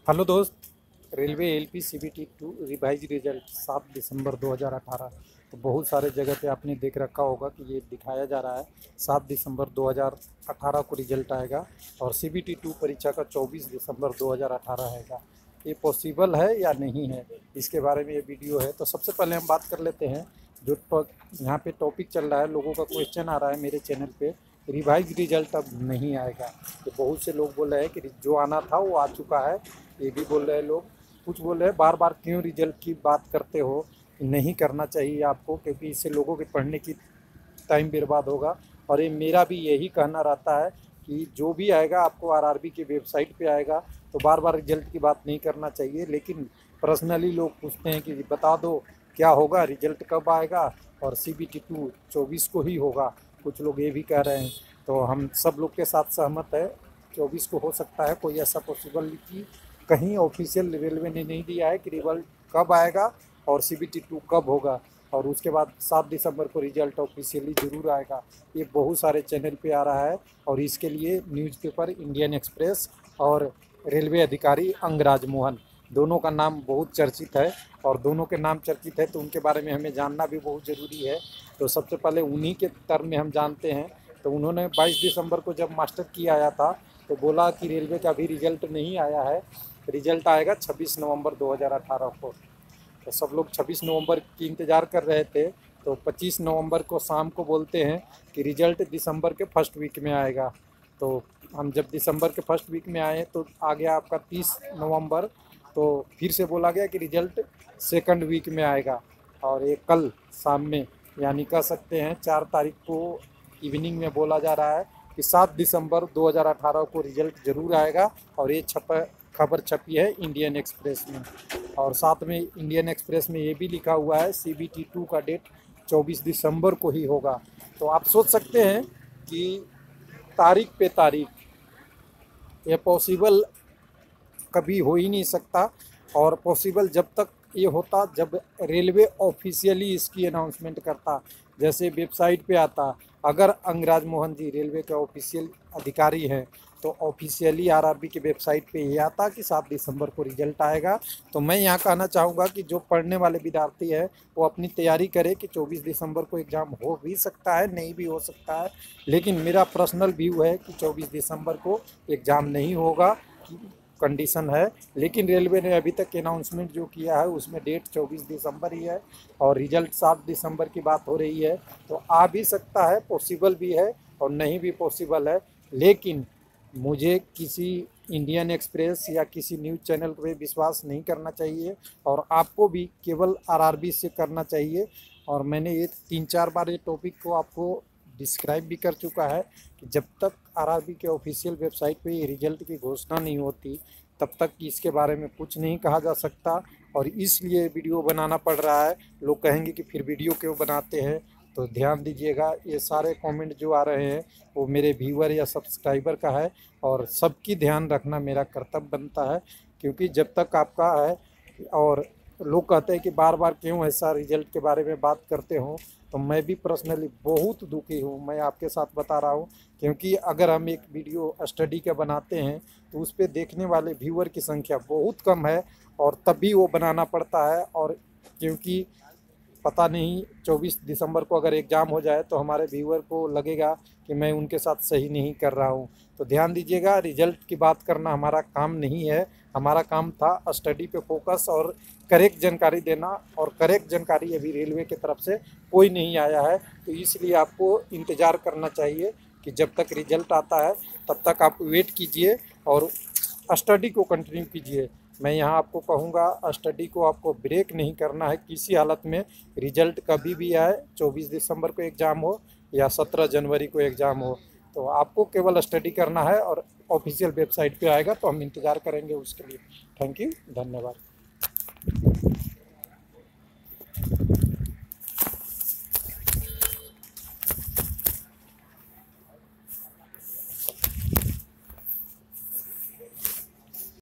Hello दोस्त। Railway LP CBT 2 revise result 7 दिसंबर 2018। तो बहुत सारे जगह पे आपने देख रखा होगा कि ये दिखाया जा रहा है 7 दिसंबर 2018 को रिजल्ट आएगा और सीबीटी 2 परीक्षा का 24 दिसंबर 2018 आएगा। ये पॉसिबल है या नहीं है, इसके बारे में ये वीडियो है। तो सबसे पहले हम बात कर लेते हैं जो यहाँ पे टॉपिक चल रहा है। लोगों का क्वेश्चन आ रहा है मेरे चैनल पे, रिवाइज रिजल्ट अब नहीं आएगा। तो बहुत से लोग बोल रहे हैं कि जो आना था वो आ चुका है, ये भी बोल रहे हैं लोग। कुछ बोल रहे हैं बार बार क्यों रिजल्ट की बात करते हो, नहीं करना चाहिए आपको, क्योंकि इससे लोगों के पढ़ने की टाइम बर्बाद होगा। और ये मेरा भी यही कहना रहता है कि जो भी आएगा आपको आरआरबी की वेबसाइट पे आएगा, तो बार बार रिजल्ट की बात नहीं करना चाहिए। लेकिन पर्सनली लोग पूछते हैं कि बता दो क्या होगा, रिजल्ट कब आएगा, और सीबीटी 2 24 को ही होगा, कुछ लोग ये भी कह रहे हैं। तो हम सब लोग के साथ सहमत है, 24 को हो सकता है। कोई ऐसा पॉसिबिलिटी कहीं ऑफिशियल रेलवे ने नहीं दिया है कि रिजल्ट कब आएगा और सीबीटी 2 कब होगा। और उसके बाद 7 दिसंबर को रिजल्ट ऑफिशियली ज़रूर आएगा, ये बहुत सारे चैनल पे आ रहा है। और इसके लिए न्यूज़पेपर इंडियन एक्सप्रेस और रेलवे अधिकारी अंगराज मोहन, दोनों का नाम बहुत चर्चित है। और दोनों के नाम चर्चित है तो उनके बारे में हमें जानना भी बहुत ज़रूरी है। तो सबसे पहले उन्हीं के टर्म में हम जानते हैं। तो उन्होंने 22 दिसंबर को जब मास्टर की आया था तो बोला कि रेलवे का भी रिजल्ट नहीं आया है, रिजल्ट आएगा 26 नवंबर 2018 को। तो सब लोग 26 नवंबर की इंतज़ार कर रहे थे। तो 25 नवंबर को शाम को बोलते हैं कि रिजल्ट दिसंबर के फर्स्ट वीक में आएगा। तो हम जब दिसंबर के फर्स्ट वीक में आए तो आ गया आपका 30 नवंबर। तो फिर से बोला गया कि रिजल्ट सेकंड वीक में आएगा। और ये कल शाम में, यानी कह सकते हैं 4 तारीख को इवनिंग में बोला जा रहा है कि 7 दिसंबर 2018 को रिजल्ट ज़रूर आएगा। और ये खबर छपी है इंडियन एक्सप्रेस में। और साथ में इंडियन एक्सप्रेस में ये भी लिखा हुआ है सीबीटी 2 का डेट 24 दिसंबर को ही होगा। तो आप सोच सकते हैं कि तारीख पे तारीख, ये पॉसिबल कभी हो ही नहीं सकता। और पॉसिबल जब तक ये होता जब रेलवे ऑफिशियली इसकी अनाउंसमेंट करता, जैसे वेबसाइट पे आता। अगर अंगराज मोहन जी रेलवे के ऑफिशियल अधिकारी हैं तो ऑफिशियली आरआरबी की वेबसाइट पे ये आता कि 7 दिसंबर को रिजल्ट आएगा। तो मैं यहाँ कहना चाहूँगा कि जो पढ़ने वाले विद्यार्थी है वो अपनी तैयारी करे कि 24 दिसंबर को एग्ज़ाम हो भी सकता है, नहीं भी हो सकता है। लेकिन मेरा पर्सनल व्यू है कि 24 दिसंबर को एग्ज़ाम नहीं होगा, कंडीशन है। लेकिन रेलवे ने अभी तक अनाउंसमेंट जो किया है उसमें डेट 24 दिसंबर ही है और रिजल्ट 7 दिसंबर की बात हो रही है। तो आ भी सकता है, पॉसिबल भी है और नहीं भी पॉसिबल है। लेकिन मुझे किसी इंडियन एक्सप्रेस या किसी न्यूज़ चैनल पे विश्वास नहीं करना चाहिए और आपको भी केवल आरआरबी से करना चाहिए। और मैंने ये 3-4 बार ये टॉपिक को आपको डिस्क्राइब भी कर चुका है कि जब तक आरआरबी के ऑफिशियल वेबसाइट पे ये रिजल्ट की घोषणा नहीं होती तब तक इसके बारे में कुछ नहीं कहा जा सकता। और इसलिए वीडियो बनाना पड़ रहा है। लोग कहेंगे कि फिर वीडियो क्यों बनाते हैं, तो ध्यान दीजिएगा ये सारे कमेंट जो आ रहे हैं वो मेरे व्यूअर या सब्सक्राइबर का है और सबकी ध्यान रखना मेरा कर्तव्य बनता है। क्योंकि जब तक आपका है, और लोग कहते हैं कि बार बार क्यों ऐसा रिजल्ट के बारे में बात करते हो, तो मैं भी पर्सनली बहुत दुखी हूँ, मैं आपके साथ बता रहा हूँ। क्योंकि अगर हम एक वीडियो स्टडी का बनाते हैं तो उस पर देखने वाले व्यूअर की संख्या बहुत कम है और तब भी वो बनाना पड़ता है। और क्योंकि पता नहीं 24 दिसंबर को अगर एग्ज़ाम हो जाए तो हमारे व्यूअर को लगेगा कि मैं उनके साथ सही नहीं कर रहा हूँ। तो ध्यान दीजिएगा, रिजल्ट की बात करना हमारा काम नहीं है। हमारा काम था स्टडी पे फोकस और करेक्ट जानकारी देना, और करेक्ट जानकारी अभी रेलवे की तरफ से कोई नहीं आया है। तो इसलिए आपको इंतज़ार करना चाहिए कि जब तक रिजल्ट आता है तब तक आप वेट कीजिए और स्टडी को कंटिन्यू कीजिए। मैं यहाँ आपको कहूँगा स्टडी को आपको ब्रेक नहीं करना है किसी हालत में। रिजल्ट कभी भी आए, 24 दिसंबर को एग्ज़ाम हो या 17 जनवरी को एग्ज़ाम हो, तो आपको केवल स्टडी करना है और ऑफिशियल वेबसाइट पे आएगा तो हम इंतज़ार करेंगे उसके लिए। थैंक यू, धन्यवाद।